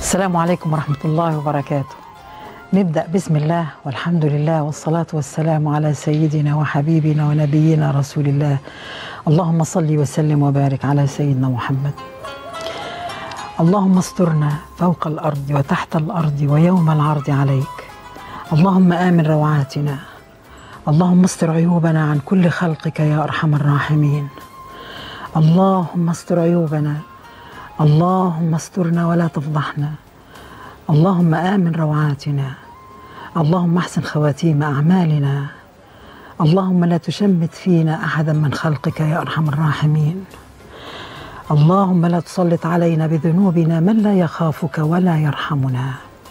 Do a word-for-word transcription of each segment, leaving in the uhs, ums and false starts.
السلام عليكم ورحمة الله وبركاته. نبدأ بسم الله والحمد لله والصلاة والسلام على سيدنا وحبيبنا ونبينا رسول الله. اللهم صل وسلم وبارك على سيدنا محمد. اللهم استرنا فوق الأرض وتحت الأرض ويوم العرض عليك. اللهم آمن روعاتنا. اللهم استر عيوبنا عن كل خلقك يا أرحم الراحمين. اللهم استر عيوبنا. اللهم استرنا ولا تفضحنا. اللهم آمن روعاتنا. اللهم احسن خواتيم أعمالنا. اللهم لا تشمت فينا أحدا من خلقك يا أرحم الراحمين. اللهم لا تسلط علينا بذنوبنا من لا يخافك ولا يرحمنا.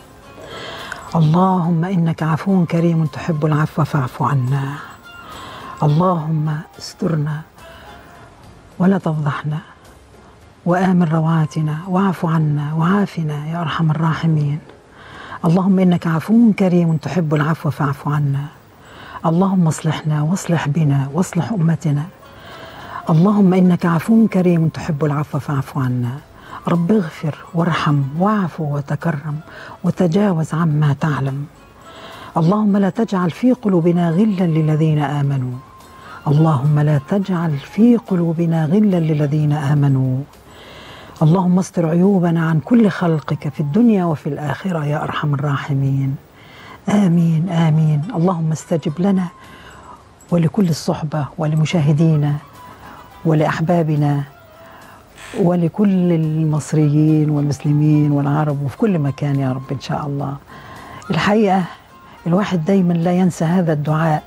اللهم إنك عفو كريم تحب العفو فاعف عنا. اللهم استرنا ولا تفضحنا وآمن روعاتنا واعف عنا وعافنا يا أرحم الراحمين. اللهم إنك عفو كريم تحب العفو فاعف عنا. اللهم اصلحنا واصلح بنا واصلح أمتنا. اللهم إنك عفو كريم تحب العفو فاعف عنا. رب اغفر وارحم واعفو وتكرم وتجاوز عما تعلم. اللهم لا تجعل في قلوبنا غلا للذين آمنوا. اللهم لا تجعل في قلوبنا غلا للذين آمنوا. اللهم استر عيوبنا عن كل خلقك في الدنيا وفي الآخرة يا أرحم الراحمين. آمين آمين. اللهم استجب لنا ولكل الصحبة ولمشاهدينا ولأحبابنا ولكل المصريين والمسلمين والعرب وفي كل مكان يا رب إن شاء الله. الحقيقة الواحد دايما لا ينسى هذا الدعاء،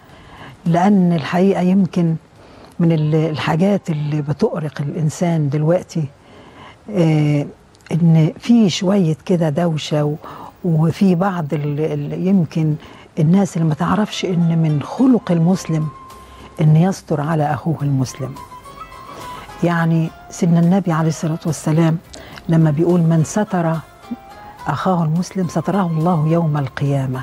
لأن الحقيقة يمكن من الحاجات اللي بتؤرق الإنسان دلوقتي آه إن في شوية كده دوشة، وفي بعض ال يمكن الناس اللي ما تعرفش إن من خلق المسلم إن يستر على أخوه المسلم. يعني سيدنا النبي عليه الصلاة والسلام لما بيقول من ستر أخاه المسلم ستره الله يوم القيامة.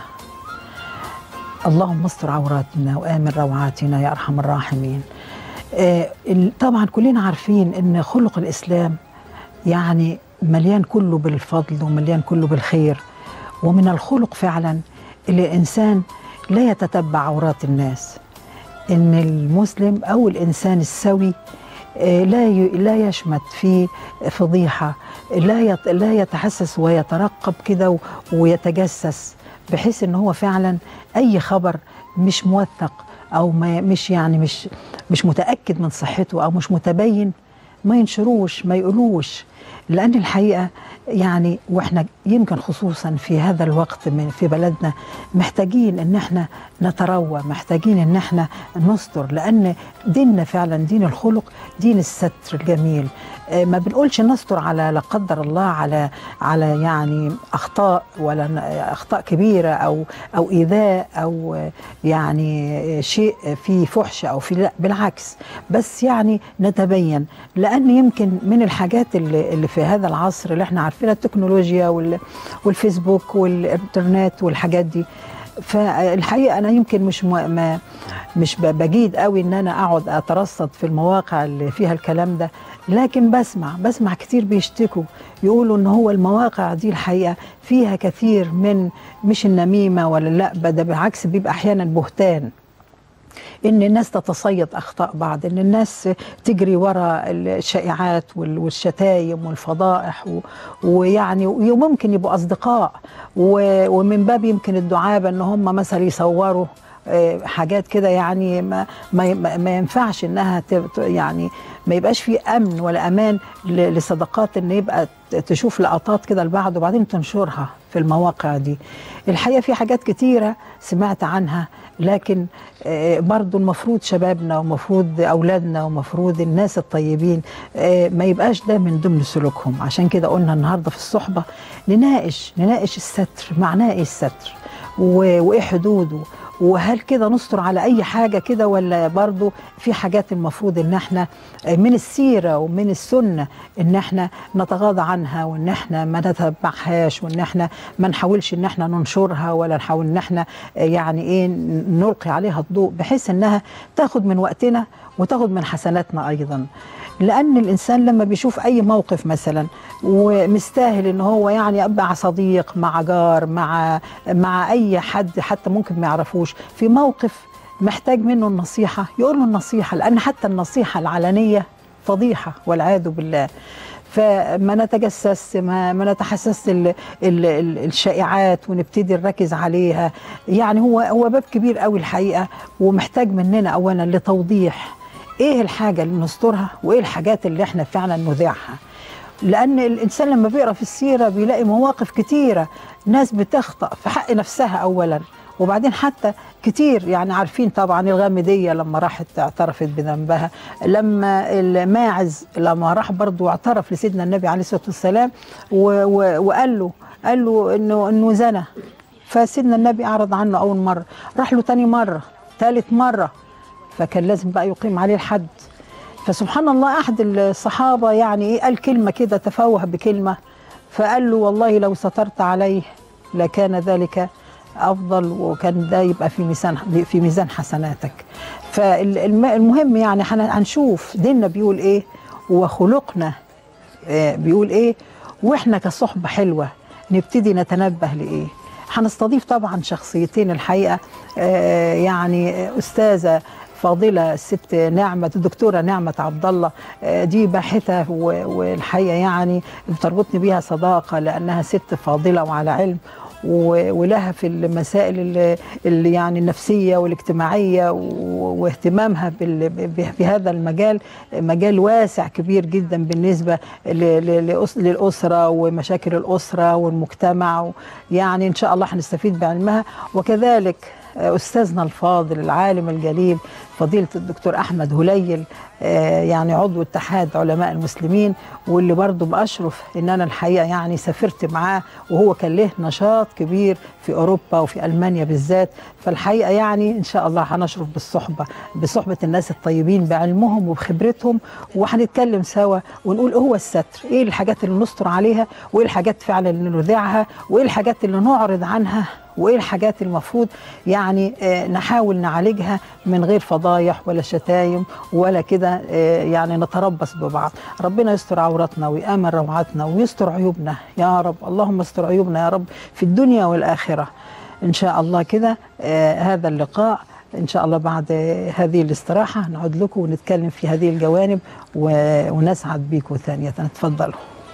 اللهم استر عوراتنا وآمن روعاتنا يا أرحم الراحمين. آه طبعا كلنا عارفين إن خلق الإسلام يعني مليان كله بالفضل ومليان كله بالخير، ومن الخلق فعلا اللي الإنسان لا يتتبع عورات الناس. إن المسلم أو الإنسان السوي لا لا يشمت في فضيحة، لا لا يتحسس ويترقب كده ويتجسس، بحيث إن هو فعلا أي خبر مش موثق أو ما مش يعني مش مش متأكد من صحته أو مش متبين ما ينشروش ما يقولوش. لأن الحقيقة يعني وإحنا يمكن خصوصا في هذا الوقت من في بلدنا محتاجين إن إحنا نتروى، محتاجين إن إحنا نستر، لأن ديننا فعلا دين الخلق، دين الستر الجميل. ما بنقولش نستر على لا قدر الله على على يعني أخطاء ولا أخطاء كبيرة أو أو إيذاء أو يعني شيء فيه فحش أو في، لا بالعكس، بس يعني نتبين. لأن يمكن من الحاجات اللي, اللي في هذا العصر اللي احنا عارفينها التكنولوجيا والفيسبوك والإنترنت والحاجات دي، فالحقيقة أنا يمكن مش ما مش بجيد قوي إن أنا أقعد أترصد في المواقع اللي فيها الكلام ده، لكن بسمع بسمع كتير بيشتكوا يقولوا إن هو المواقع دي الحقيقة فيها كثير من مش النميمة ولا لا، ده بالعكس بيبقى أحيانا بهتان، إن الناس تتصيد أخطاء بعض، إن الناس تجري وراء الشائعات والشتايم والفضائح، ويعني وممكن يبقوا أصدقاء، ومن باب يمكن الدعابة إن هم مثلا يصوروا حاجات كده يعني ما ما ما ينفعش إنها يعني ما يبقاش في أمن ولا أمان لصداقات إن يبقى تشوف لقطات كده لبعض وبعدين تنشرها في المواقع دي. الحقيقة في حاجات كتيرة سمعت عنها، لكن برضو المفروض شبابنا ومفروض أولادنا ومفروض الناس الطيبين ما يبقاش ده من ضمن سلوكهم. عشان كده قلنا النهاردة في الصحبة نناقش نناقش الستر، معناه إيه الستر وإيه حدوده وهل كده نستر على اي حاجه كده، ولا برضو في حاجات المفروض ان احنا من السيره ومن السنه ان احنا نتغاضى عنها، وان احنا ما نتبعهاش، وان احنا ما نحاولش ان احنا ننشرها، ولا نحاول ان احنا يعني ايه نلقي عليها الضوء، بحيث انها تاخد من وقتنا وتاخد من حسناتنا ايضا. لان الانسان لما بيشوف اي موقف مثلا ومستاهل ان هو يعني يبقى مع صديق، مع جار، مع مع اي حد حتى ممكن ما يعرفوش في موقف محتاج منه النصيحه، يقول له النصيحه، لان حتى النصيحه العلنيه فضيحه والعياذ بالله. فما نتجسس، ما, ما نتحسس ال ال ال الشائعات ونبتدي نركز عليها. يعني هو هو باب كبير قوي الحقيقه، ومحتاج مننا اولا لتوضيح ايه الحاجه اللي نسترها وايه الحاجات اللي احنا فعلا نذيعها. لان الانسان لما بيقرا في السيره بيلاقي مواقف كتيره ناس بتخطأ في حق نفسها اولا، وبعدين حتى كتير يعني عارفين طبعا الغامديه لما راحت اعترفت بذنبها، لما الماعز لما راح برضه اعترف لسيدنا النبي عليه الصلاه والسلام وقال له قال له انه انه زنى، فسيدنا النبي اعرض عنه اول مره، راح له ثاني مره، ثالث مره، فكان لازم بقى يقيم عليه الحد. فسبحان الله احد الصحابه يعني ايه قال كلمه كده، تفوه بكلمه، فقال له والله لو سترت عليه لكان ذلك افضل، وكان ده يبقى في ميزان في ميزان حسناتك. فالمهم يعني هنشوف ديننا بيقول ايه وخلقنا بيقول ايه، واحنا كصحبه حلوه نبتدي نتنبه لايه. هنستضيف طبعا شخصيتين الحقيقه، يعني استاذه فاضله الست نعمه، الدكتوره نعمه عبد الله، دي باحثه والحقيقه يعني بتربطني بيها صداقه، لانها ست فاضله وعلى علم، ولها في المسائل اللي يعني النفسيه والاجتماعيه، واهتمامها بهذا المجال مجال واسع كبير جدا بالنسبه للاسره ومشاكل الاسره والمجتمع، يعني ان شاء الله هنستفيد بعلمها. وكذلك أستاذنا الفاضل العالم الجليل فضيلة الدكتور أحمد هليل، يعني عضو اتحاد علماء المسلمين، واللي برضه بأشرف إن أنا الحقيقة يعني سافرت معاه، وهو كان له نشاط كبير في أوروبا وفي ألمانيا بالذات. فالحقيقة يعني إن شاء الله هنشرف بالصحبة بصحبة الناس الطيبين بعلمهم وبخبرتهم، وهنتكلم سوا ونقول هو الستر، إيه الحاجات اللي نستر عليها، وإيه الحاجات فعلا اللي نذيعها، وإيه الحاجات اللي نعرض عنها، وايه الحاجات المفروض يعني نحاول نعالجها من غير فضايح ولا شتايم ولا كده يعني نتربص ببعض. ربنا يستر عوراتنا ويامن روعاتنا ويستر عيوبنا يا رب، اللهم استر عيوبنا يا رب في الدنيا والاخره ان شاء الله. كده هذا اللقاء ان شاء الله بعد هذه الاستراحه نعود لكم ونتكلم في هذه الجوانب ونسعد بيكم ثانيه. اتفضلوا.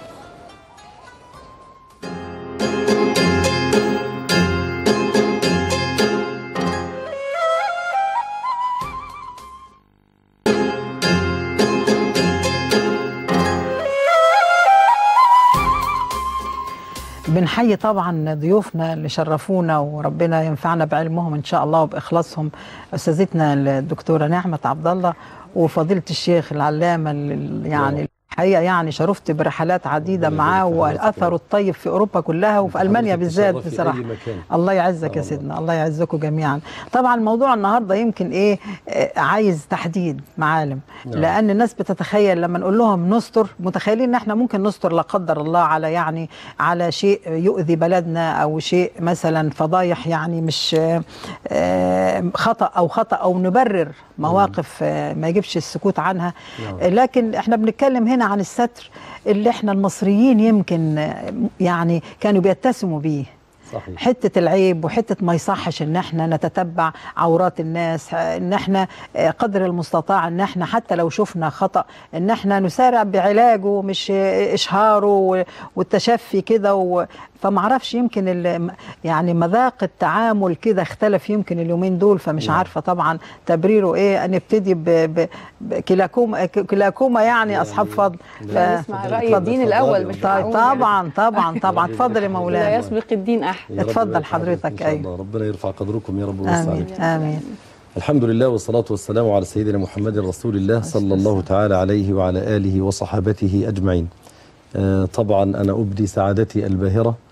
بنحيي طبعا ضيوفنا اللي شرفونا وربنا ينفعنا بعلمهم ان شاء الله وباخلاصهم، استاذتنا الدكتوره نعمه عبد الله وفضيله الشيخ العلامه يعني الحقيقه يعني شرفت برحلات عديده معاه، واثره الطيب في اوروبا كلها وفي المانيا بالذات بصراحه. الله يعزك يا سيدنا، الله يعزكم جميعا. طبعا موضوع النهارده يمكن ايه عايز تحديد معالم، لان الناس بتتخيل لما نقول لهم نستر متخيلين ان احنا ممكن نستر لا قدر الله على يعني على شيء يؤذي بلدنا او شيء مثلا فضايح يعني مش خطا او خطا او نبرر مواقف ما يجبش السكوت عنها، لكن احنا بنتكلم هنا عن الستر اللي احنا المصريين يمكن يعني كانوا بيتسموا بيه. صحيح. حتة العيب وحتة ما يصحش ان احنا نتتبع عورات الناس، ان احنا قدر المستطاع ان احنا حتى لو شفنا خطأ ان احنا نسارع بعلاجه مش اشهاره والتشفي كده. فمعرفش يمكن يعني مذاق التعامل كده اختلف يمكن اليومين دول، فمش عارفه طبعا تبريره ايه. نبتدي بكلاكوما كلاكوما يعني اصحاب فضل. نسمع راي الدين الاول مش طبعا طبعا طبعا. اتفضل يا مولانا. لا يسبق الدين احد. اتفضل حضرتك. ايوه ربنا يرفع قدركم يا رب. امين امين. الحمد لله والصلاه والسلام على سيدنا محمد رسول الله صلى الله تعالى عليه وعلى اله وصحابته اجمعين. طبعا انا ابدي سعادتي الباهره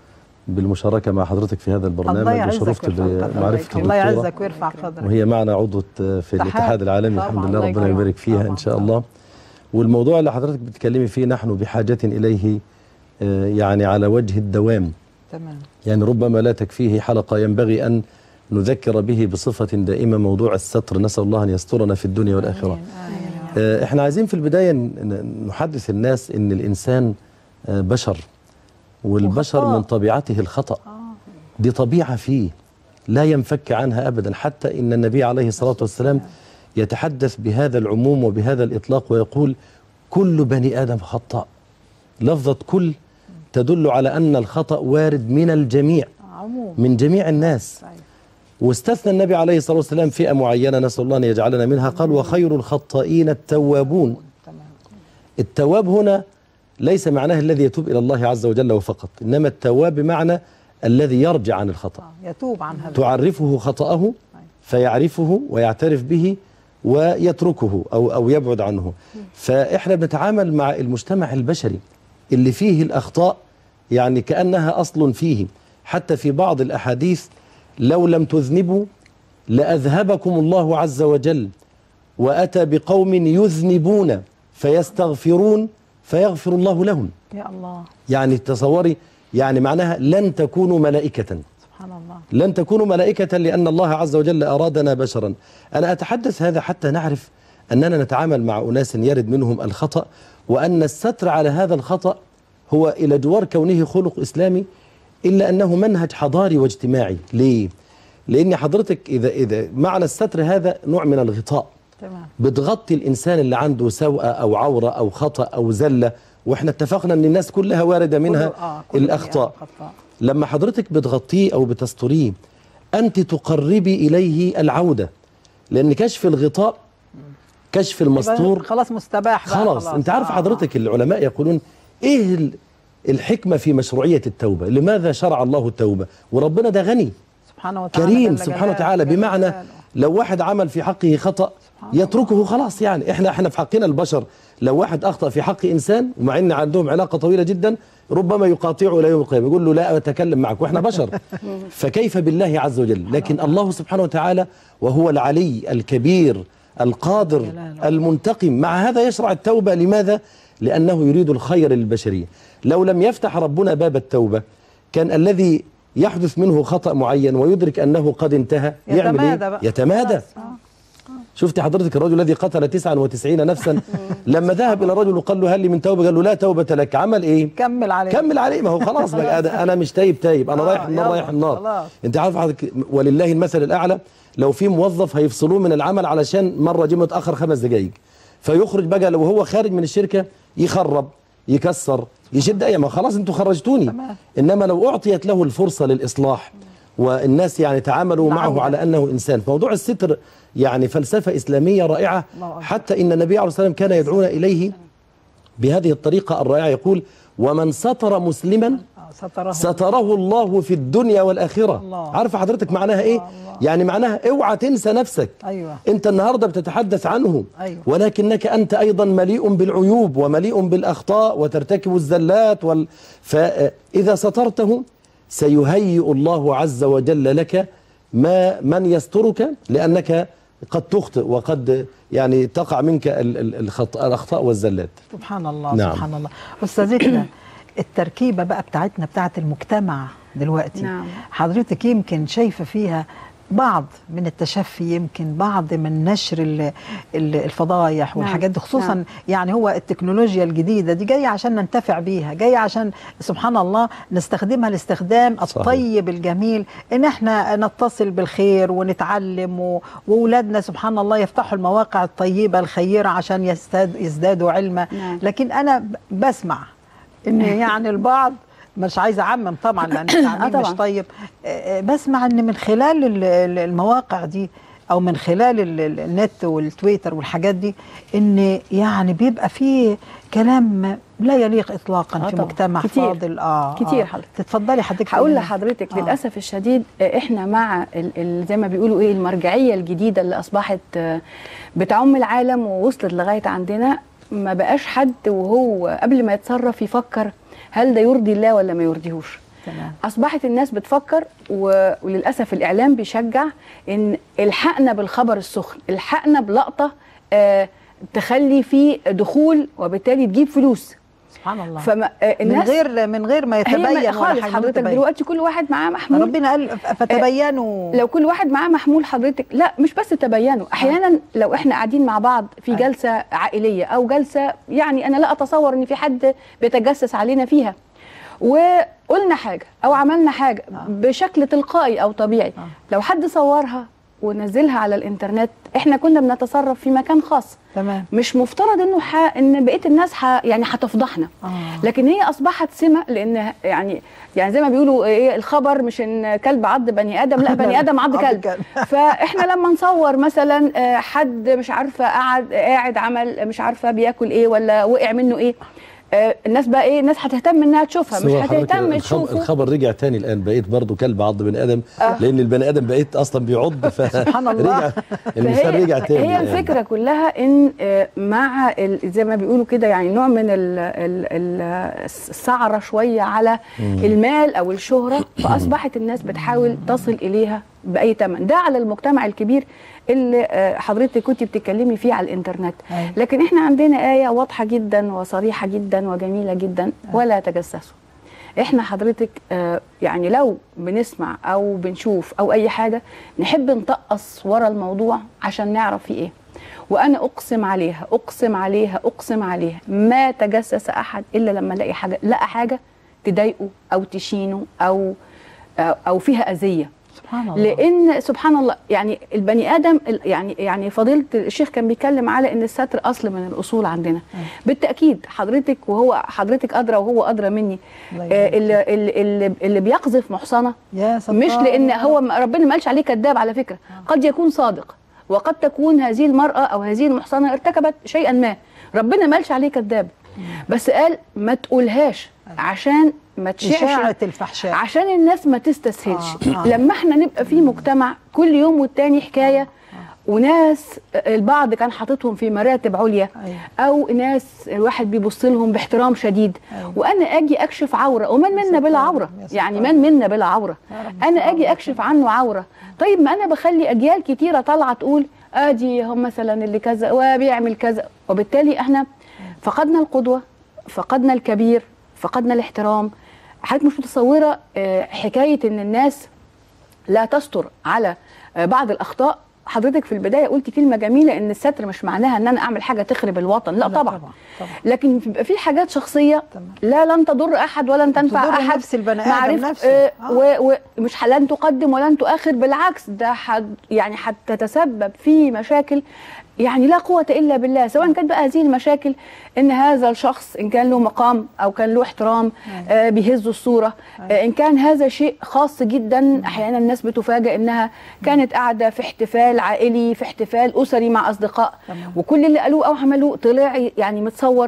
بالمشاركة مع حضرتك في هذا البرنامج، وشرفت بمعرفتي الله يعزك ويرفع قدرك. وهي معنا عضوة في الاتحاد العالمي الحمد لله، ربنا يبارك فيها إن شاء الله. والموضوع اللي حضرتك بتتكلمي فيه نحن بحاجة إليه يعني على وجه الدوام. تمام. يعني ربما لا تكفيه حلقة، ينبغي أن نذكر به بصفة دائمة موضوع الستر، نسأل الله أن يسترنا في الدنيا والآخرة. آمين. آمين. احنا عايزين في البداية نحدث الناس ان الإنسان بشر، والبشر وخطأ. من طبيعته الخطأ. دي طبيعة فيه لا ينفك عنها أبدا، حتى إن النبي عليه الصلاة والسلام يتحدث بهذا العموم وبهذا الإطلاق ويقول كل بني آدم خطاء. لفظة كل تدل على أن الخطأ وارد من الجميع، من جميع الناس. واستثنى النبي عليه الصلاة والسلام فئة معينة نسأل الله أن يجعلنا منها، قال وخير الخطائين التوابون. التواب هنا ليس معناه الذي يتوب إلى الله عز وجل وفقط، إنما التواب بمعنى الذي يرجع عن الخطأ، يتوب عن هذا، تعرفه خطأه فيعرفه ويعترف به ويتركه أو, أو يبعد عنه. فإحنا بنتعامل مع المجتمع البشري اللي فيه الأخطاء يعني كأنها أصل فيه. حتى في بعض الأحاديث لو لم تذنبوا لأذهبكم الله عز وجل وأتى بقوم يذنبون فيستغفرون فيغفر الله لهم. يا الله. يعني تصوري، يعني معناها لن تكونوا ملائكة، سبحان الله، لن تكونوا ملائكة لأن الله عز وجل أرادنا بشرا. أنا أتحدث هذا حتى نعرف أننا نتعامل مع أناس يرد منهم الخطأ، وأن الستر على هذا الخطأ هو إلى جوار كونه خلق إسلامي إلا أنه منهج حضاري واجتماعي. ليه؟ لأن حضرتك إذا إذا معنى الستر هذا نوع من الغطاء. تمام. بتغطي الإنسان اللي عنده سوءة أو عورة أو خطأ أو زلة، وإحنا اتفقنا أن الناس كلها واردة منها آه الأخطاء. لما حضرتك بتغطيه أو بتستريه أنت تقربي إليه العودة، لأن كشف الغطاء كشف المستور خلاص مستباح خلاص, خلاص. أنت عارف حضرتك العلماء يقولون إيه الحكمة في مشروعية التوبة؟ لماذا شرع الله التوبة؟ وربنا ده غني سبحانه وتعالى كريم سبحانه وتعالى، بمعنى لو واحد عمل في حقه خطأ يتركه خلاص. يعني احنا احنا في حقنا البشر لو واحد اخطأ في حق انسان ومع ان عندهم علاقة طويلة جدا ربما يقاطعه الى يوم القيامة، يقول له لا اتكلم معك واحنا بشر. فكيف بالله عز وجل؟ لكن الله سبحانه وتعالى وهو العلي الكبير القادر المنتقم، مع هذا يشرع التوبة. لماذا؟ لأنه يريد الخير للبشرية. لو لم يفتح ربنا باب التوبة كان الذي يحدث منه خطأ معين ويدرك أنه قد انتهى يعمل ايه؟ يتمادى. شفت حضرتك الرجل الذي قتل تسعة وتسعين نفسا لما ذهب إلى رجل وقال له هل لي من توبة؟ قال له لا توبة لك. عمل ايه؟ كمل عليه كمل عليه. ما هو خلاص بقى أنا مش تايب تايب، أنا رايح النار رايح النار. أنت عارف حضرتك ولله المثل الأعلى، لو في موظف هيفصلوه من العمل علشان مرة جه متأخر خمس دقايق، فيخرج بقى لو هو خارج من الشركة يخرب يكسر يشد أي، ما خلاص أنتوا خرجتوني. إنما لو أعطيت له الفرصة للإصلاح والناس يعني تعاملوا معه على أنه إنسان. موضوع الستر يعني فلسفة إسلامية رائعة، حتى إن النبي عليه الصلاة والسلام كان يدعونا إليه بهذه الطريقة الرائعة. يقول ومن ستر مسلما ستره, ستره الله في الدنيا والآخرة. الله. عارفة حضرتك معناها إيه؟ الله. يعني معناها اوعى تنسى نفسك. أيوة. أنت النهاردة بتتحدث عنه. أيوة. ولكنك أنت أيضا مليء بالعيوب ومليء بالأخطاء وترتكب الزلات وال... فإذا سترته سيهيئ الله عز وجل لك ما من يسترك، لأنك قد تخطئ وقد يعني تقع منك الأخطاء والزلات. سبحان الله. نعم. سبحان الله. أستاذتنا التركيبة بقى بتاعتنا بتاعت المجتمع دلوقتي. نعم. حضرتك يمكن شايفة فيها بعض من التشفي، يمكن بعض من نشر الفضايح والحاجات دي، خصوصا نعم. يعني هو التكنولوجيا الجديدة دي جاية عشان ننتفع بيها، جاية عشان سبحان الله نستخدمها الاستخدام الطيب الجميل، ان احنا نتصل بالخير ونتعلم، وولادنا سبحان الله يفتحوا المواقع الطيبة الخيرة عشان يزداد يزدادوا علما. نعم. لكن انا بسمع ان يعني البعض، مش عايزه اعمم طبعا لان التعميم مش طيب، بسمع ان من خلال المواقع دي او من خلال النت والتويتر والحاجات دي ان يعني بيبقى فيه كلام لا يليق اطلاقا آه في مجتمع كتير فاضل. اه كتير حضرتك. تتفضلي حضرتك. هقول لحضرتك آه. للاسف الشديد احنا مع زي ما بيقولوا ايه المرجعيه الجديده اللي اصبحت بتعم العالم ووصلت لغايه عندنا، ما بقاش حد وهو قبل ما يتصرف يفكر هل ده يرضي الله ولا ما يرضيهوش. تمام. اصبحت الناس بتفكر و... وللاسف الاعلام بيشجع ان الحقنا بالخبر السخن، الحقنا بلقطه آه تخلي فيه دخول وبالتالي تجيب فلوس. سبحان الله. فما من غير من غير ما يتبين خالص. حضرتك دلوقتي كل واحد معاه محمول، ربنا قال فتبينوا. لو كل واحد معاه محمول حضرتك، لا مش بس تبينوا، احيانا لو احنا قاعدين مع بعض في جلسه عائليه او جلسه يعني انا لا اتصور ان في حد بيتجسس علينا فيها، وقلنا حاجه او عملنا حاجه بشكل تلقائي او طبيعي، لو حد صورها ونزلها على الانترنت احنا كنا بنتصرف في مكان خاص. تمام. مش مفترض انه ح... ان بقيه الناس ح... يعني هتفضحنا. آه. لكن هي اصبحت سمه، لان يعني يعني زي ما بيقولوا ايه الخبر مش ان كلب عض بني ادم، لا بني ادم عض كلب. فاحنا لما نصور مثلا حد مش عارفه قاعد قاعد عمل مش عارفه بياكل ايه ولا وقع منه ايه، الناس بقى ايه، الناس هتهتم انها تشوفها، مش هتهتم تشوفه. الخبر رجع تاني الان، بقيت برضه كلب عض بني ادم. آه. لان البني ادم بقيت اصلا بيعض، ف سبحان الله. المثال رجع تاني. هي الفكره كلها ان مع زي ما بيقولوا كده يعني نوع من السعره شويه على المال او الشهره، فاصبحت الناس بتحاول تصل اليها باي ثمن. ده على المجتمع الكبير اللي حضرتك كنت بتتكلمي فيه على الانترنت. أي. لكن احنا عندنا آية واضحة جدا وصريحة جدا وجميلة جدا. أي. ولا تجسسوا. احنا حضرتك آه يعني لو بنسمع او بنشوف او اي حاجة نحب نطقص ورا الموضوع عشان نعرف فيه ايه. وانا اقسم عليها اقسم عليها اقسم عليها ما تجسس احد الا لما لقي حاجة لقى حاجة تضايقه او تشينه او آه او فيها اذية. سبحان الله. لان سبحان الله يعني البني ادم يعني يعني فضيله الشيخ كان بيتكلم على ان الستر اصل من الاصول عندنا. أه. بالتاكيد حضرتك وهو حضرتك ادرى وهو ادرى مني. آه اللي, اللي, اللي بيقذف محصنه مش لان هو ربنا ما قالش عليه كذاب على فكره. أه. قد يكون صادق وقد تكون هذه المراه او هذه المحصنه ارتكبت شيئا ما، ربنا ما قالش عليه كذاب. بس قال ما تقولهاش عشان ما تشيعش الفحشاء، عشان الناس ما تستسهلش. آه. آه. لما احنا نبقى في مجتمع كل يوم والتاني حكايه، آه. وناس البعض كان حاططهم في مراتب عليا، أيوة. او ناس الواحد بيبص لهم باحترام شديد، أيوة. وانا اجي اكشف عوره، ومن منا بلا عوره، يعني من منا بلا عوره، انا اجي اكشف عنه عوره. طيب ما انا بخلي اجيال كتيره طالعه تقول ادي هم مثلا اللي كذا وبيعمل كذا، وبالتالي احنا فقدنا القدوه، فقدنا الكبير، فقدنا الاحترام. حضرتك مش متصوره حكايه ان الناس لا تستر على بعض الاخطاء. حضرتك في البدايه قلتي كلمه جميله ان الستر مش معناها ان انا اعمل حاجه تخرب الوطن، لا, لا طبعا. طبعا طبعا. لكن بيبقى في حاجات شخصيه طبعا. لا لن تضر احد ولن تنفع احد، نفس البني ادم نفسه، آه. ومش لن تقدم ولن تؤخر، بالعكس ده حد يعني هتتسبب في مشاكل يعني لا قوة إلا بالله. سواء كانت بقى هذه المشاكل إن هذا الشخص إن كان له مقام أو كان له احترام آه بيهزوا الصورة، آه إن كان هذا شيء خاص جدا. أحيانا الناس بتفاجئ إنها كانت قاعدة في احتفال عائلي، في احتفال أسري مع أصدقاء، وكل اللي قالوه أو عملوه طلع يعني متصور.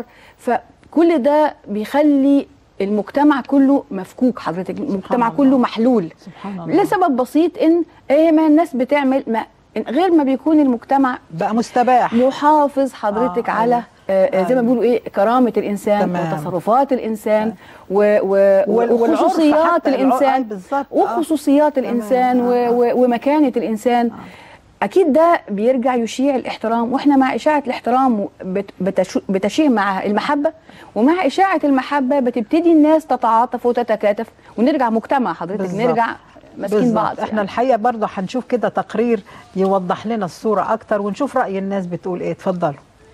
فكل ده بيخلي المجتمع كله مفكوك حضرتك، المجتمع كله محلول لسبب بسيط إن إيه ما الناس بتعمل ما غير ما بيكون المجتمع بقى مستباح محافظ حضرتك آه على آه زي ما بيقولوا ايه كرامه الانسان، تمام. وتصرفات الانسان و و وخصوصيات الانسان وخصوصيات الانسان آه و ومكانه الانسان. آه. اكيد ده بيرجع يشيع الاحترام، واحنا مع اشاعه الاحترام بتشيع مع المحبه، ومع اشاعه المحبه بتبتدي الناس تتعاطف وتتكاتف، ونرجع مجتمع حضرتك بالزبط. نرجع ماسكين بعض. احنا يعني. الحقيقه برضه هنشوف كده تقرير يوضح لنا الصوره اكتر، ونشوف راي الناس بتقول ايه. اتفضلوا.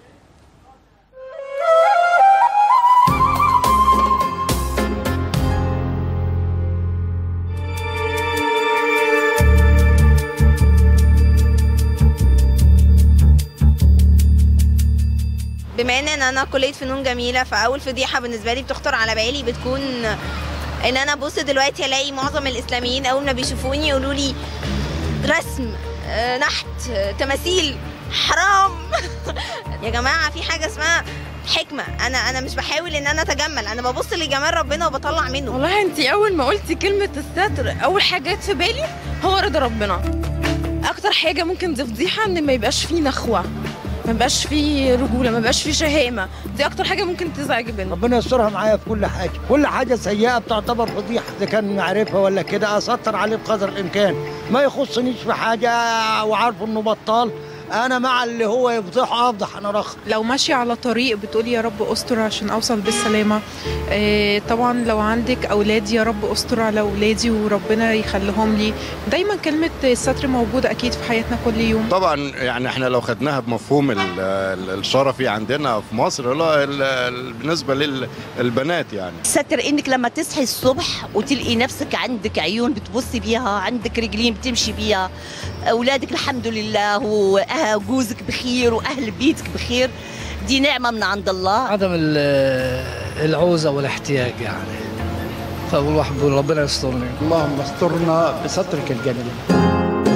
بما ان انا كليه فنون جميله، فاول فضيحه بالنسبه لي بتخطر على بالي بتكون ان انا ابص دلوقتي الاقي معظم الاسلاميين اول ما بيشوفوني يقولوا لي رسم، نحت، تماثيل، حرام. يا جماعه في حاجه اسمها حكمه. انا انا مش بحاول ان انا اتجمل، انا ببص لجمال ربنا وبطلع منه. والله انت اول ما قلتي كلمه الستر اول حاجه جت في بالي هو رضا ربنا. اكتر حاجه ممكن دي فضيحه ان ما يبقاش فيه نخوه، ما بقاش فيه رجوله، ما بقاش فيه شهامه. دي اكتر حاجه ممكن تزعج بنت. ربنا يسترها معايا في كل حاجه، كل حاجه سيئه بتعتبر فضيحه، اذا كان معرفه ولا كده اسطر عليه بقدر الامكان، ما يخصنيش في حاجه وعارف انه بطال. انا مع اللي هو يفضحه افضح انا رخ. لو ماشيه على طريق بتقولي يا رب استر عشان اوصل بالسلامه. آه طبعا لو عندك اولاد يا رب استر على اولادي وربنا يخليهم لي. دايما كلمه الستر موجوده اكيد في حياتنا كل يوم. طبعا يعني احنا لو خدناها بمفهوم الشرفي عندنا في مصر، لا بالنسبه للبنات يعني الستر انك لما تصحي الصبح وتلقي نفسك عندك عيون بتبصي بيها، عندك رجلين بتمشي بيها، اولادك الحمد لله وجوزك بخير واهل بيتك بخير، دي نعمه من عند الله. عدم العوزه والاحتياج يعني، فالواحد بيقول ربنا يسترني. اللهم استرنا بسترك الجميل.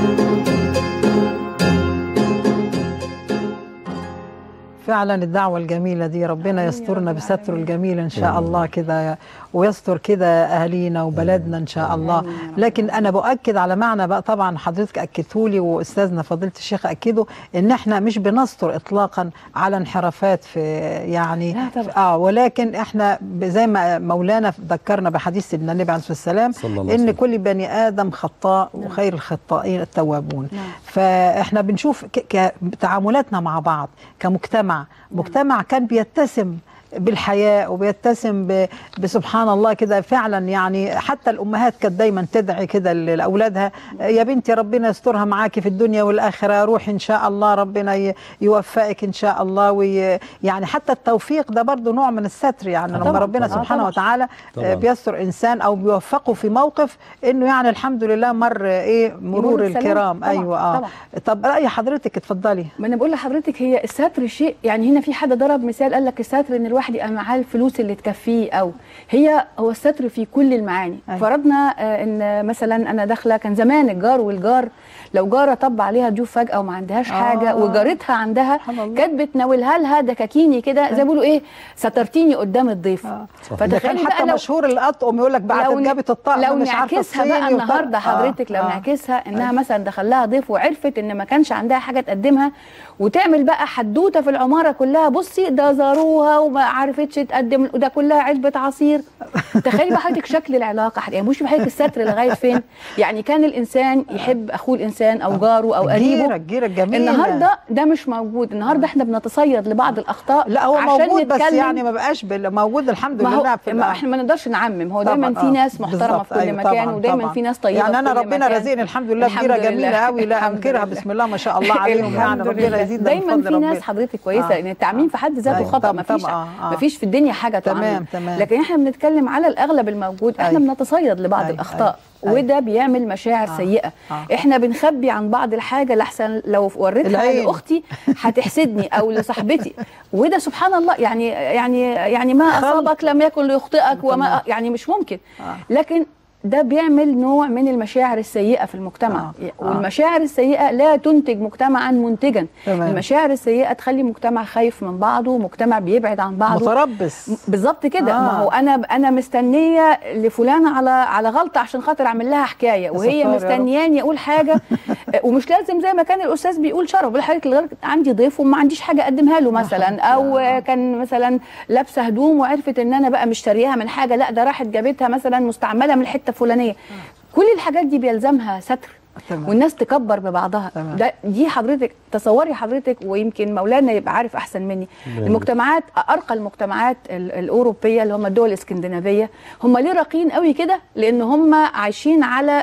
فعلا الدعوة الجميلة دي، ربنا يسترنا بستره الجميل إن شاء الله كده، ويستر كده أهالينا وبلدنا إن شاء الله. لكن أنا بؤكد على معنى بقى، طبعا حضرتك أكدتوا لي وأستاذنا فضيلة الشيخ أكدوا إن إحنا مش بنستر إطلاقا على انحرافات في يعني آه ولكن إحنا زي ما مولانا ذكرنا بحديث سيدنا النبي عليه الصلاة والسلام إن كل بني آدم خطاء وخير الخطائين التوابون. فإحنا بنشوف تعاملاتنا مع بعض كمجتمع، مجتمع كان بيتسم بالحياة وبيتسم بسبحان الله كده فعلا. يعني حتى الأمهات كانت دايما تدعي كده لأولادها يا بنتي ربنا يسترها معاكي في الدنيا والآخرة، روحي إن شاء الله ربنا يوفقك إن شاء الله. ويعني حتى التوفيق ده برضو نوع من الستر، يعني لما ربنا سبحانه وتعالى طبعا بيستر إنسان أو بيوفقه في موقف إنه يعني الحمد لله مر إيه مرور الكرام. طبعًا أيوة آه طبعًا. طب رأي حضرتك اتفضلي. ما أنا بقول لحضرتك هي الستر شيء، يعني هنا في حد ضرب مثال قال لك الستر إن الواحد يبقى معاه الفلوس اللي تكفيه، او هي هو الستر في كل المعاني. أيوة. فرضنا ان مثلا انا داخله، كان زمان الجار والجار لو جاره طب عليها ضيوف فجاه وما عندهاش آه. حاجه وجارتها عندها كانت بتناولها لها دكاكيني كده زي ما بيقولوا ايه، سترتيني قدام الضيف. آه. فتخيل حتى مشهور الأطقم يقول لك بعد جابت الطقم لو نعكسها بقى النهارده حضرتك، لو آه. نعكسها انها آه. مثلا دخل لها ضيف وعرفت ان ما كانش عندها حاجه تقدمها، وتعمل بقى حدوته في العماره كلها، بصي ده زاروها وما عرفتش تقدم، وده كلها علبه عصير. تخيلي بقى حضرتك شكل العلاقه، يعني مش بحضرتك الستر لغايه فين. يعني كان الانسان يحب اخوه الانسان او جاره او قريبه. الجيره الجميله النهارده ده مش موجود. النهارده احنا بنتصيد لبعض الاخطاء. لا هو موجود بس يعني ما بقاش موجود الحمد لله. في ما احنا ما نقدرش نعمم، هو دايما في ناس محترمه في كل أيوة مكان طبعًا ودايما طبعًا في ناس طيبه. يعني انا ربنا رزقني الحمد لله بجيره جميله قوي لا انكرها، بسم الله ما شاء الله عليهم. يعني ربنا يزيدنا من فضل ربنا. دايما في ناس حضرتك كويسه، لان التعميم في حد ذاته خطا، ما فيش ما فيش في الدنيا حاجه تعمم. لكن احنا بنتكلم على الاغلب الموجود، احنا بنتصيد لبعض الاخطاء وده بيعمل مشاعر آه. سيئه. آه. احنا بنخبي عن بعض الحاجه لحسن لو وريتها لاختي هتحسدني او لصاحبتي، وده سبحان الله يعني يعني يعني ما اصابك لم يكن ليخطئك وما يعني مش ممكن. آه. لكن ده بيعمل نوع من المشاعر السيئة في المجتمع. آه. والمشاعر السيئة لا تنتج مجتمعا منتجا. تمام. المشاعر السيئة تخلي مجتمع خايف من بعضه، مجتمع بيبعد عن بعضه، متربص بالظبط كده. آه. ما هو انا انا مستنيه لفلانه على على غلطه عشان خاطر اعمل لها حكايه، وهي مستنياني اقول حاجه. ومش لازم زي ما كان الاستاذ بيقول شرف بالحقيقه، لدرجه عندي ضيف وما عنديش حاجه اقدمها له مثلا، او كان مثلا لابسه هدوم وعرفت ان انا بقى مشتريها من حاجه، لا ده راحت جابتها مثلا مستعمله من الحته الفلانيه. كل الحاجات دي بيلزمها ستر. تمام. والناس تكبر ببعضها. ده دي حضرتك تصوري حضرتك، ويمكن مولانا يبقى عارف احسن مني. مم. المجتمعات ارقى المجتمعات الاوروبيه اللي هم الدول الاسكندنافيه، هم ليه راقيين قوي كده؟ لان هم عايشين على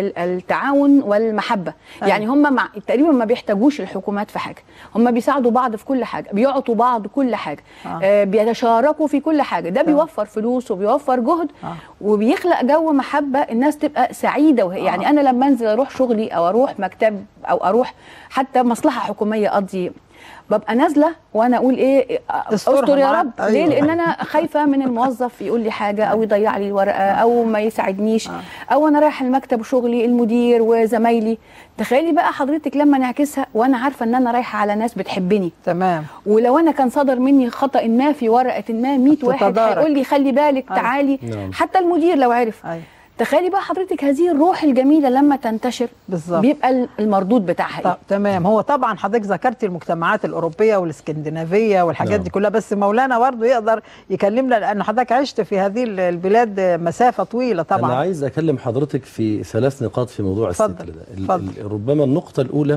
التعاون والمحبه. أه. يعني هم مع تقريبا ما بيحتاجوش الحكومات في حاجه، هم بيساعدوا بعض في كل حاجه، بيعطوا بعض كل حاجه. أه. آه بيتشاركوا في كل حاجه. ده بيوفر فلوس وبيوفر جهد. أه. وبيخلق جو محبه، الناس تبقى سعيده. وهي يعني انا لما انزل اروح شغلي او اروح مكتب او اروح حتى مصلحه حكوميه اقضي، ببقى نازله وانا اقول ايه، استر يا رب. أيوة. ليه؟ لان انا خايفه من الموظف يقول لي حاجه او يضيع لي الورقه او ما يساعدنيش، او انا رايحه المكتب وشغلي المدير وزمايلي. تخيلي بقى حضرتك لما نعكسها وانا عارفه ان انا رايحه على ناس بتحبني. تمام. ولو انا كان صدر مني خطا ما في ورقه ما، مية واحد هيقول لي خلي بالك تعالي. أيوة. حتى المدير لو عرف. أيوة. تخيلي بقى حضرتك هذه الروح الجميله لما تنتشر بالظبط بيبقى المردود بتاعها ايه؟ تمام. هو طبعا حضرتك ذكرتي المجتمعات الاوروبيه والاسكندنافيه والحاجات نعم. دي كلها، بس مولانا برضه يقدر يكلمنا لان حضرتك عشت في هذه البلاد مسافه طويله طبعا. انا عايز اكلم حضرتك في ثلاث نقاط في موضوع الستر ده. ربما النقطه الاولى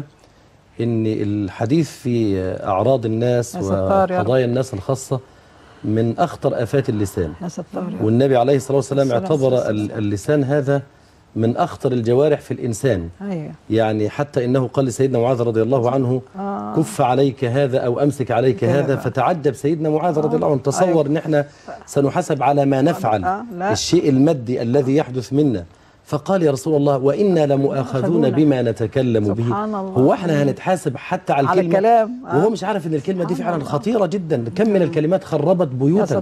ان الحديث في اعراض الناس وقضايا الناس الخاصه من أخطر آفات اللسان، والنبي عليه الصلاة والسلام اعتبر اللسان هذا من أخطر الجوارح في الإنسان. أيوة. يعني حتى إنه قال لسيدنا معاذ رضي الله عنه آه. كف عليك هذا أو أمسك عليك هذا، فتعجب سيدنا معاذ رضي الله عنه، تصور أيوة. إن احنا سنحاسب على ما نفعل آه. الشيء المادي الذي يحدث منا، فقال يا رسول الله وإنا لمؤاخذون بما نتكلم به. هو احنا هنتحاسب حتى على, على الكلمة الكلام آه. وهو مش عارف ان الكلمة دي فعلا خطيرة جدا. كم من الكلمات خربت بيوتا،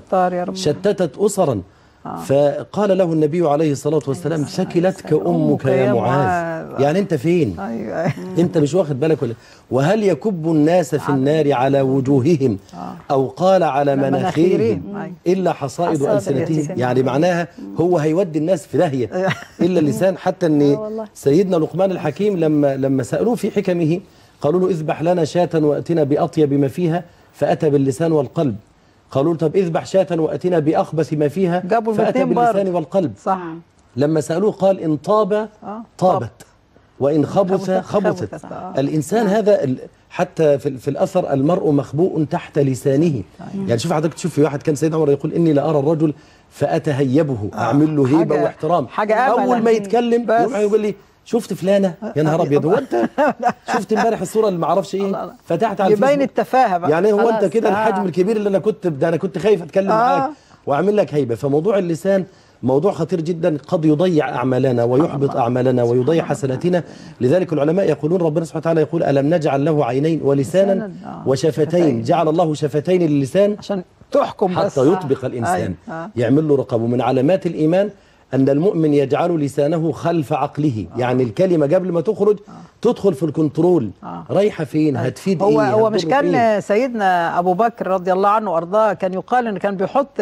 شتتت أسرا. آه. فقال له النبي عليه الصلاة والسلام ثكلتك أمك يا معاذ. يعني أنت فين؟ أيوة. أنت مش واخد بالك ولا؟ وهل يكب الناس في النار على وجوههم أو قال على مناخيرهم إلا حصائد ألسنتهم؟ يعني معناها هو هيودي الناس في داهية إلا اللسان. حتى أن سيدنا لقمان الحكيم لما لما سألوه في حكمه قالوا له اذبح لنا شاة وأتنا بأطيب ما فيها، فأتى باللسان والقلب. قالوا له طب اذبح شاة وأتنا بأخبث ما فيها، فأتى باللسان والقلب. صح. لما سألوه قال إن طاب طابت وإن خبث خبثت. الإنسان هذا حتى في, في الأثر المرء مخبوء تحت لسانه. يعني شوف حضرتك، تشوف في واحد كان سيدنا عمر يقول إني لأرى الرجل فأتهيبه، أعمل له هيبة واحترام، أول ما يتكلم يقول لي شفت فلانه يا نهار ابيض، هو انت شفت امبارح الصوره اللي ما اعرفش ايه، فتحت على يبين التفاهه بقى. يعني هو انت كده الحجم الكبير اللي انا كنت ده انا كنت خايف اتكلم آه. معاك واعمل لك هيبه. فموضوع اللسان موضوع خطير جدا، قد يضيع اعمالنا ويحبط اعمالنا ويضيع حسناتنا. لذلك العلماء يقولون ربنا سبحانه وتعالى يقول الم نجعل له عينين ولسانا وشفتين. جعل الله شفتين للسان عشان تحكم حتى بس. يطبق الانسان آه. يعمل له رقابه. من علامات الايمان أن المؤمن يجعل لسانه خلف عقله. آه. يعني الكلمة قبل ما تخرج آه. تدخل في الكنترول. آه. رايحة فين؟ هتفيد هو إيه؟ هو مش كان إيه؟ سيدنا أبو بكر رضي الله عنه وأرضاه كان يقال إن كان بيحط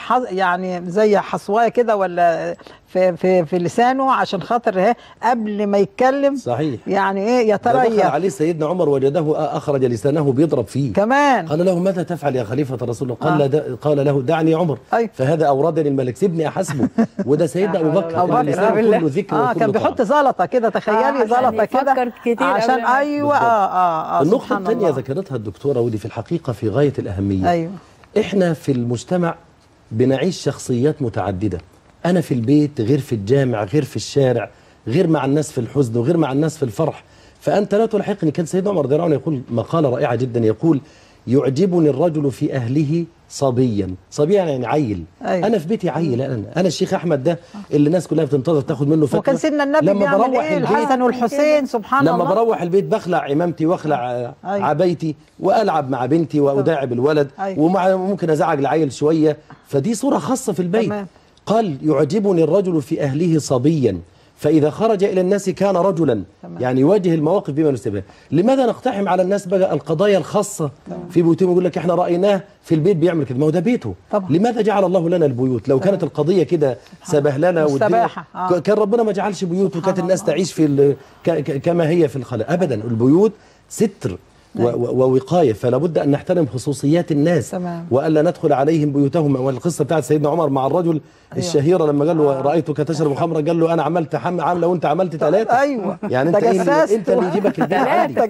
يعني زي حصواية كده ولا في في في لسانه عشان خاطر قبل ما يتكلم. صحيح. يعني ايه يتريح. دخل عليه سيدنا عمر وجده اخرج لسانه بيضرب فيه كمان. قال له ماذا تفعل يا خليفه رسول الله؟ قال, آه. قال له دعني عمر. أي. فهذا اوردني الملك، سيبني احاسبه. وده سيدنا ابو بكر ابو بكر كله ذكر اه كان بيحط زلطه كده، تخيلي آه زلطه كده عشان ايوه اه اه, آه النقطه الثانيه ذكرتها الدكتوره ودي في الحقيقه في غايه الاهميه. ايوه. احنا في المجتمع بنعيش شخصيات متعدده. أنا في البيت غير في الجامع غير في الشارع، غير مع الناس في الحزن وغير مع الناس في الفرح. فأنت لا تلحقني. كان سيدنا عمر رضي الله عنه يقول مقالة رائعة جدا، يقول يعجبني الرجل في أهله صبيا. صبيا يعني عيل. أيوة. أنا في بيتي عيل. أنا أنا الشيخ أحمد ده اللي الناس كلها بتنتظر تاخد منه فتوى. وكان سيدنا النبي لما بيعمل بروح إيه؟ البيت الحسن والحسين سبحان لما الله. لما بروح البيت بخلع عمامتي واخلع أيوة. عبايتي وألعب مع بنتي وأداعب الولد. أيوة. وممكن أزعج العيل شوية. فدي صورة خاصة في البيت. تمام. قال يعجبني الرجل في أهله صبيا فإذا خرج إلى الناس كان رجلا. تمام. يعني يواجه المواقف بما يناسبها. لماذا نقتحم على الناس بقى القضايا الخاصة؟ تمام. في بيوتهم يقول لك احنا رأيناه في البيت بيعمل كده، ما هو ده بيته. طبعا. لماذا جعل الله لنا البيوت؟ لو كانت القضية كده سبهلنا والدنيا آه. كان ربنا ما جعلش بيوت وكانت الناس تعيش في كما هي في الخلاء. أبدا، البيوت ستر ووقاية، فلا بد أن نحترم خصوصيات الناس. تمام. وألا ندخل عليهم بيوتهم. والقصة بتاعت سيدنا عمر مع الرجل أيوة. الشهيرة لما قال له آه. رأيتك تشرب خمرا، قال له أنا عملت حم عاملة وأنت عملت ثلاثة. أيوة. يعني أنت إيه أنت اللي يجيبك البيت عادي.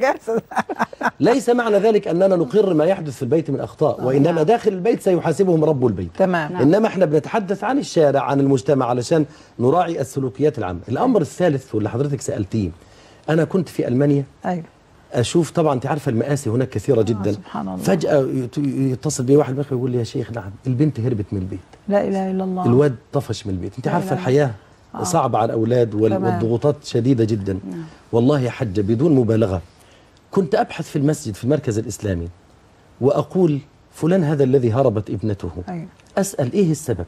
ليس معنى ذلك أننا نقر ما يحدث في البيت من أخطاء، وإنما داخل البيت سيحاسبهم رب البيت. تمام. إنما إحنا بنتحدث عن الشارع عن المجتمع علشان نراعي السلوكيات العامة. الأمر الثالث واللي حضرتك سألتيه، أنا كنت في ألمانيا. أيوة. اشوف طبعا انت عارفه المآسي هناك كثيره جدا. آه سبحان الله. فجاه يتصل بي واحد بخ يقول لي يا شيخ نعم البنت هربت من البيت. لا اله الا الله. الواد طفش من البيت. انت عارفه الحياه آه. صعبه على الاولاد والضغوطات شديده جدا. نعم. والله يا حجه بدون مبالغه كنت ابحث في المسجد في المركز الاسلامي واقول فلان هذا الذي هربت ابنته. أيوة. اسال ايه السبب؟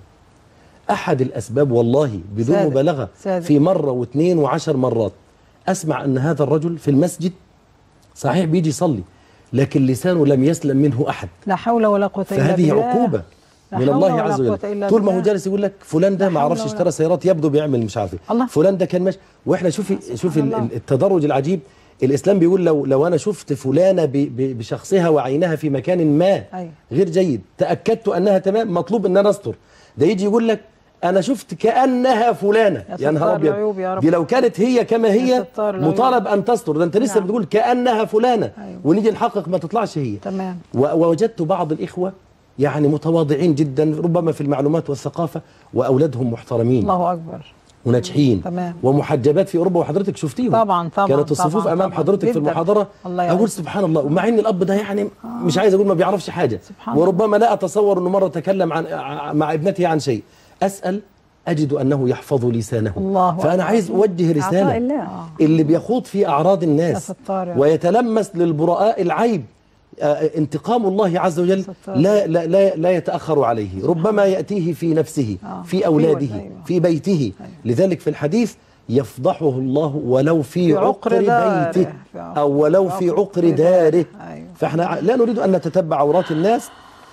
احد الاسباب والله بدون سادة. مبالغه سادة. في مره واثنين وعشر مرات اسمع ان هذا الرجل في المسجد صحيح بيجي يصلي لكن لسانه لم يسلم منه أحد. لا حول ولا قوة إلا بالله. فهذه عقوبة. من الله عز وجل. طول ما هو جالس يقول لك فلان ده ما اعرفش اشترى سيارات يبدو بيعمل مش عارف ايه، فلان ده كان ماشي. واحنا شوفي شوفي التدرج العجيب. الاسلام بيقول لو لو انا شفت فلانه بشخصها وعينها في مكان ما غير جيد تاكدت انها تمام، مطلوب ان انا استر. ده يجي يقول لك انا شفت كانها فلانه، يا نهار ابيض، دي لو كانت هي كما هي مطالب ان تستر. ده انت لسه نعم. بتقول كانها فلانه. أيوه. ونيجي نحقق ما تطلعش هي. تمام. ووجدت بعض الاخوه يعني متواضعين جدا ربما في المعلومات والثقافه، واولادهم محترمين. الله اكبر. وناجحين. تمام. ومحجبات في اوروبا، وحضرتك شفتيهم طبعا طبعا. كانت الصفوف طبعًا امام طبعًا حضرتك جداً. في المحاضره اقول سبحان الله، ومع ان الاب ده يعني آه. مش عايز اقول ما بيعرفش حاجه، وربما لا اتصور انه مره تكلم عن مع ابنته عن شيء. اسال أجد أنه يحفظ لسانه. الله فأنا الله. عايز أوجه رسالة الله. اللي بيخوض في أعراض الناس ويتلمس للبراء العيب، آه انتقام الله عز وجل لا, لا, لا, لا يتأخر عليه، ربما يأتيه في نفسه آه. في أولاده أيوة. في بيته أيوة. لذلك في الحديث يفضحه الله ولو في, في عقر بيته أو ولو في عقر داره. أيوة. فإحنا لا نريد أن نتتبع عورات الناس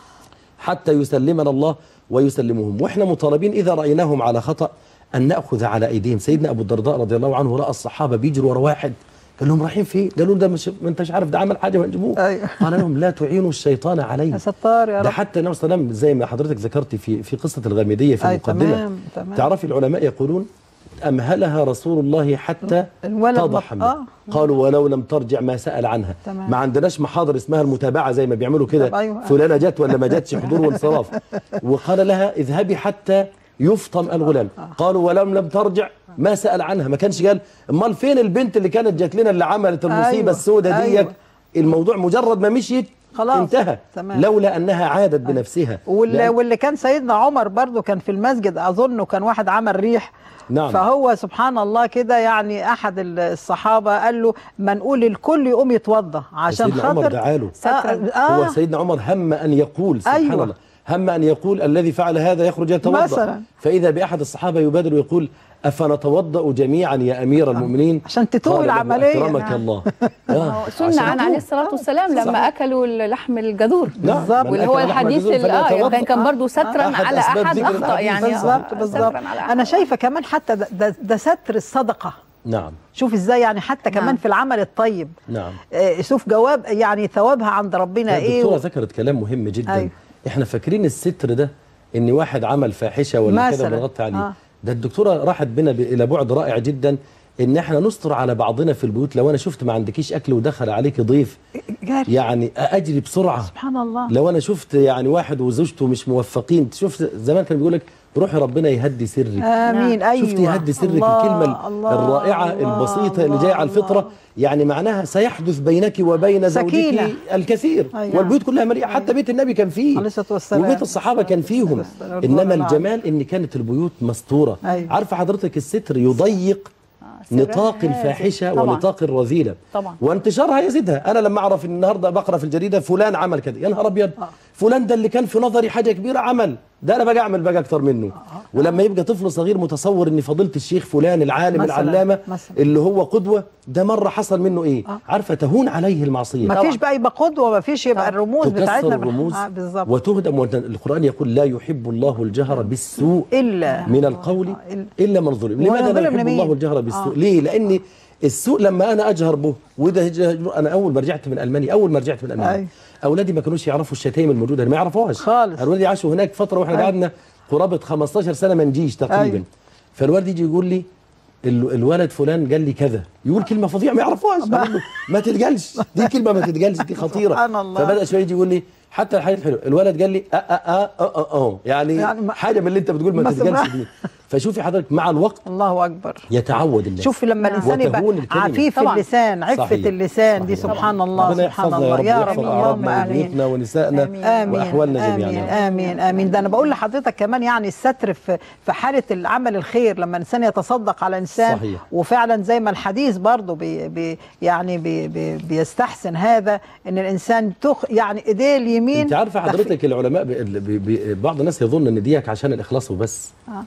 حتى يسلمنا الله ويسلمهم، واحنا مطالبين اذا رايناهم على خطا ان ناخذ على ايديهم. سيدنا ابو الدرداء رضي الله عنه راى الصحابه بيجروا ورا واحد، قال لهم رايحين فين؟ قالوا له ده مش ما انتش عارف ده عمل حاجه ونجيبوه. أيوه. قال لهم لا تعينوا الشيطان عليه. يا ستار يا رب. ده حتى النبي صلى الله عليه وسلم زي ما حضرتك ذكرتي في في قصه الغامديه في المقدمه. تمام تمام. تعرفي العلماء يقولون امهلها رسول الله حتى تضح منه. آه. قالوا ولو لم ترجع ما سأل عنها. تمام. ما عندناش محاضر اسمها المتابعة زي ما بيعملوا كده. أيوة. فلانة جت ولا ما جتش، حضور وانصراف. وقال لها اذهبي حتى يفطم الغلام. آه. قالوا ولم لم ترجع ما سأل عنها. ما كانش قال امال فين البنت اللي كانت جات لنا اللي عملت المصيبة أيوة. السوداء ديت. أيوة. الموضوع مجرد ما مشيت خلاص انتهى. تمام. لولا انها عادت بنفسها. واللي, واللي كان سيدنا عمر برضو كان في المسجد اظنه كان واحد عمل ريح. نعم. فهو سبحان الله كده يعني احد الصحابه قال له ما نقول الكل يقوم يتوضا عشان خاطر سيدنا عمر دعاله. آه آه هو سيدنا عمر هم ان يقول سبحان أيوة. الله هم ان يقول الذي فعل هذا يخرج يتوضا مثلا. فاذا باحد الصحابه يبادر ويقول افنتوضا جميعا يا امير المؤمنين عشان تتوه العمليه. اكرمك نعم. الله. آه. سنة عن عليه الصلاه والسلام لما صحيح. اكلوا لحم الجذور بالظبط، واللي هو الحديث اه كان كان برضه سترا على احد اخطا يعني. بالظبط بالظبط. انا شايفه كمان حتى ده, ده, ده ستر الصدقه. نعم. شوف ازاي يعني حتى كمان نعم. في العمل الطيب. نعم. آه شوف جواب يعني ثوابها عند ربنا ايه. الدكتوره ذكرت كلام مهم جدا. أيوه. احنا فاكرين الستر ده ان واحد عمل فاحشه ولا كده بنغطي عليه. آه. ده الدكتوره راحت بنا الى بعد رائع جدا ان احنا نستر على بعضنا في البيوت. لو انا شفت ما عندكيش اكل ودخل عليك ضيف جاري. يعني اجري بسرعه. سبحان الله. لو انا شفت يعني واحد وزوجته مش موفقين، شفت زمان كان بيقول لك روحي ربنا يهدي سرك. امين. ايوه شفتي يهدي سرك. الكلمه الله الرائعه الله البسيطه الله اللي جايه على الفطره، يعني معناها سيحدث بينك وبين زوجك الكثير. أيوة. والبيوت كلها مريئه. حتى بيت النبي كان فيه وبيت الصحابه كان فيهم. انما الجمال ان كانت البيوت مستوره. أيوة. عارفه حضرتك الستر يضيق نطاق الفاحشه ونطاق الرذيله طبعا. وانتشارها يزيدها. انا لما اعرف ان النهارده بقرا في الجريده فلان عمل كده، يا نهار ابيض. آه. فلان ده اللي كان في نظري حاجه كبيره عمل ده، انا باجي اعمل باجي اكتر منه. آه. ولما يبقى طفل صغير متصور ان فضيله الشيخ فلان العالم مثلاً. العلامه مثلاً. اللي هو قدوه، ده مره حصل منه ايه؟ آه. عارفه تهون عليه المعصيه. ما فيش بقى يبقى قدوه، ما فيش يبقى الرموز بتاعتنا الرموز آه بالظبط. وتهدم. القران يقول لا يحب الله الجهر بالسوء الا من القول آه. الا من ظلم. لماذا لا يحب الله الجهر بالسوء؟ آه. ليه؟ لان السوء لما انا اجهر به وده انا اول ما رجعت من المانيا اول ما رجعت من المانيا أي. اولادي ما كانوش يعرفوا الشتايم الموجوده، ما يعرفوهاش خالص. اولادي عاشوا هناك فتره واحنا قعدنا قرابه خمستاشر سنه ما نجيش تقريبا. فالوالد يجي يقول لي الولد فلان قال لي كذا، يقول كلمه فظيعه ما يعرفوهاش، ما تتقالش دي كلمه ما تتقالش دي خطيره. فبدا شويه يجي يقول لي حتى الحاجات الحلوه، الولد قال لي اه اه اه اه اه يعني, يعني حاجه من اللي انت بتقول ما تتقالش دي. فشوفي حضرتك مع الوقت الله اكبر يتعود الناس. شوفي لما الانسان يبقى عفيف اللسان، عفه اللسان صحيح. دي سبحان الله سبحان الله. يا رب اللهم امين. ونسائنا واحوالنا جميعا. امين امين. ده انا بقول لحضرتك كمان يعني الستر في في حاله العمل الخير، لما انسان يتصدق على انسان صحيح. وفعلا زي ما الحديث برضه بي بي يعني بي بي بيستحسن هذا ان الانسان تخ يعني ايديه اليمين. انت عارفه حضرتك العلماء بي بي بعض الناس يظن ان ديك عشان الاخلاص وبس. آه. يعني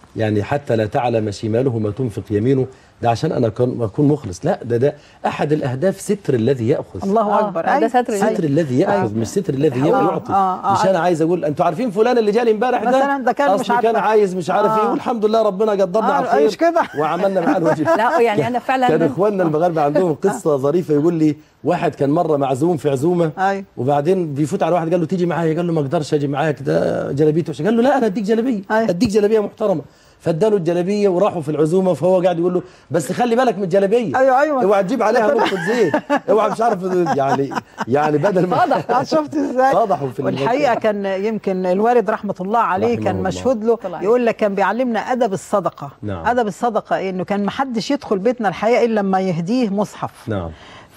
حتى لا تعلم شماله ما تنفق يمينه، ده عشان انا اكون مخلص. لا ده ده احد الاهداف ستر الذي ياخذ. الله آه اكبر. ده ستر, ستر الذي ياخذ مش ستر الذي يعطي. آه آه مش انا عايز اقول انتوا عارفين فلان اللي جالي امبارح ده مثلا ده كان مش عارف كان عايز مش عارف ايه، آه والحمد لله ربنا قدرنا آه على الخير كده وعملنا معاه الواجب. لا يعني انا فعلا كان اخواننا المغاربه عندهم قصه ظريفه، يقول لي واحد كان مره معزوم في عزومه أيوة. وبعدين بيفوت على واحد قال له تيجي معايا، قال له ما اقدرش اجي معاك ده جلابيته وحشه، قال له لا انا اديك جلابيه أيوة. اديك جلابيه محترمه، فاداله الجلابيه وراحوا في العزومه، فهو قاعد يقول له بس خلي بالك من الجلابيه. ايوه ايوه اوعى تجيب عليها نقطه زيت، اوعى مش عارف يعني يعني بدل ما فضح. شفت ازاي؟ فضحوا في والحقيقه كان يمكن الوالد رحمه الله عليه كان الله. مشهود له يقول لك كان بيعلمنا ادب الصدقه. نعم. ادب الصدقه إيه؟ انه كان ما حدش يدخل بيتنا الحقيقه الا لما يهديه مصحف. نعم.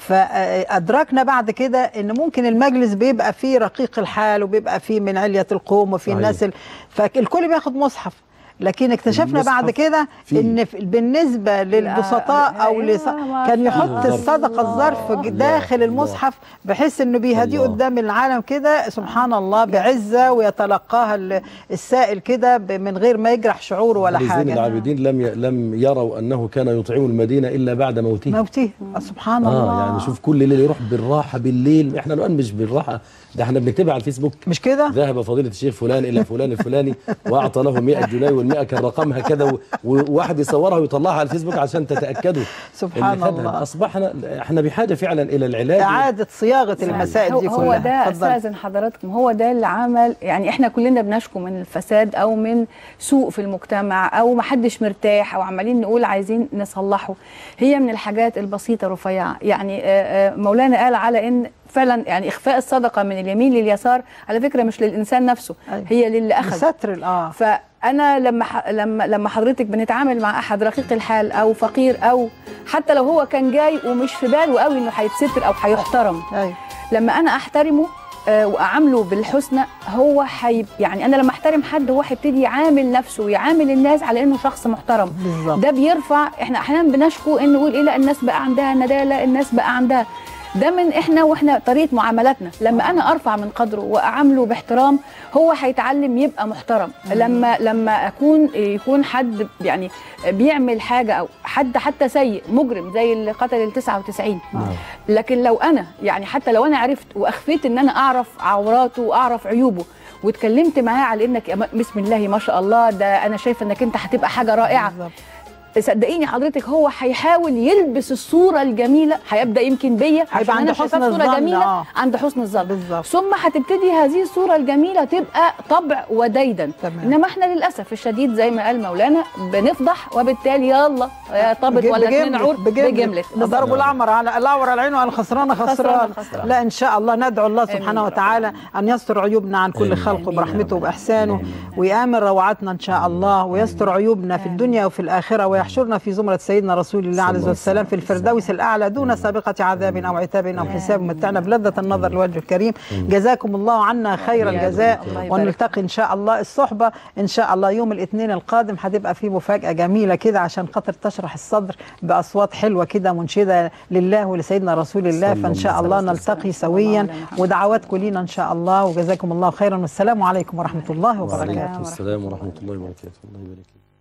فأدركنا بعد كده ان ممكن المجلس بيبقى فيه رقيق الحال وبيبقى فيه من علية القوم وفي الناس ال... فالكل بياخد مصحف، لكن اكتشفنا بعد كده ان بالنسبه للبسطاء او لص... كان يحط الصدقه الظرف داخل المصحف بحيث انه بيهديه قدام العالم كده سبحان الله بعزه ويتلقاها السائل كده من غير ما يجرح شعوره ولا حاجه. زين العابدين لم ي... لم يروا انه كان يطعم المدينه الا بعد موته. موته سبحان آه الله. يعني شوف كل ليله يروح بالراحه بالليل، احنا الان مش بالراحه، ده احنا بنكتبها على الفيسبوك مش كده؟ ذهب فضيله الشيخ فلان الى فلان الفلاني واعطى له مئة جنيه والمئة كان رقمها كذا، وواحد يصورها ويطلعها على الفيسبوك عشان تتاكدوا. سبحان الله. اصبحنا احنا بحاجه فعلا الى العلاج، اعاده صياغه المسائل دي كلها. هو ده استاذن حضراتكم، هو ده اللي عمل يعني احنا كلنا بنشكو من الفساد او من سوء في المجتمع او ما حدش مرتاح او عمالين نقول عايزين نصلحه. هي من الحاجات البسيطه رفيعه، يعني مولانا قال على ان فعلا يعني اخفاء الصدقه من اليمين لليسار على فكره مش للانسان نفسه، هي للي اخذ ستر. اه فانا لما ح... لما لما حضرتك بنتعامل مع احد رقيق الحال او فقير او حتى لو هو كان جاي ومش في باله قوي انه هيتستر او هيحترم، أيوة. لما انا احترمه آه واعامله بالحسنى هو حي يعني انا لما احترم حد هو هيبتدي يعامل نفسه ويعامل الناس على انه شخص محترم. بالزبط. ده بيرفع. احنا احيانا بنشكو ان نقول ايه لا الناس بقى عندها ندالة، الناس بقى عندها، ده من احنا واحنا طريقه معاملاتنا. لما انا ارفع من قدره واعامله باحترام هو هيتعلم يبقى محترم. لما لما اكون يكون حد يعني بيعمل حاجه او حد حتى سيء مجرم زي اللي قتل ال تسعة وتسعين، لكن لو انا يعني حتى لو انا عرفت واخفيت ان انا اعرف عوراته واعرف عيوبه واتكلمت معاه على انك بسم الله ما شاء الله ده انا شايفه انك انت هتبقى حاجه رائعه، صدقيني حضرتك هو هيحاول يلبس الصوره الجميله، هيبدا يمكن بيا هيبقى عنده حسن الظن، جميله آه. عند حسن الظن بالظبط. ثم هتبتدي هذه الصوره الجميله تبقى طبع وديدا. تمام. انما احنا للاسف الشديد زي ما قال مولانا بنفضح وبالتالي يلا يا طابت ولا اتنين عور بجمله ضربوا الاعمر على الاعور على العين وعلى الخسران خسران. لا ان شاء الله ندعو الله سبحانه وتعالى ان يستر عيوبنا عن كل خلقه برحمته وباحسانه ويامن روعاتنا ان شاء الله ويستر عيوبنا في الدنيا وفي الاخره ويحشرنا في زمره سيدنا رسول الله عليه الصلاه والسلام في الفردوس الاعلى دون سابقه عذاب او عتاب او حساب، متعنا بلذه النظر لوجه الكريم. جزاكم الله عنا خير الجزاء ونلتقي ان شاء الله. الصحبه ان شاء الله يوم الاثنين القادم هتبقى فيه مفاجاه جميله كده عشان خاطر تشرح الصدر باصوات حلوه كده منشده لله ولسيدنا رسول الله، فان شاء الله نلتقي سويا ودعواتكم لينا ان شاء الله وجزاكم الله خيرا والسلام عليكم ورحمه الله وبركاته. وعليكم السلام ورحمه الله وبركاته. الله يبارك فيك.